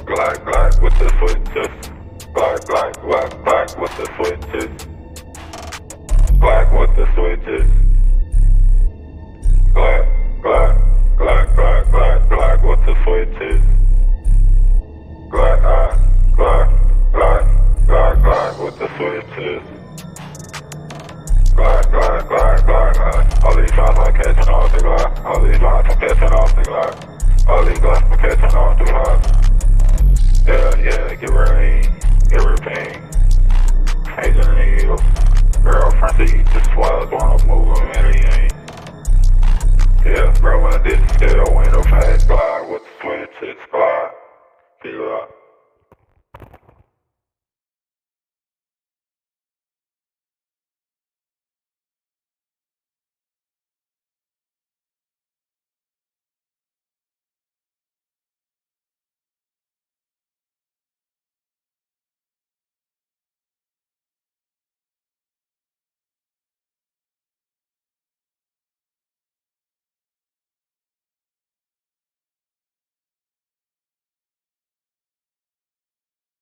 Glock, Glock with the switches. Glock, Glock, Glock, Glock with the switches. Glock with the switches. Glock, Glock, Glock, Glock, Glock, Glock with the switches. Glock, Glock, Glock, Glock, Glock with the switches. Glock, Glock, Glock, Glock, Glock. All these shots I'm catching off the Glock. All these shots I'm catching off the Glock. All these Glocks I'm catching off the Glock. Yeah, get rain, get repain. Agent and Eagle. Girlfriend, see, just swallows wanna move him and he ain't. Yeah, bro, when I did the still window fast Glock with the switches, Glock. Glock.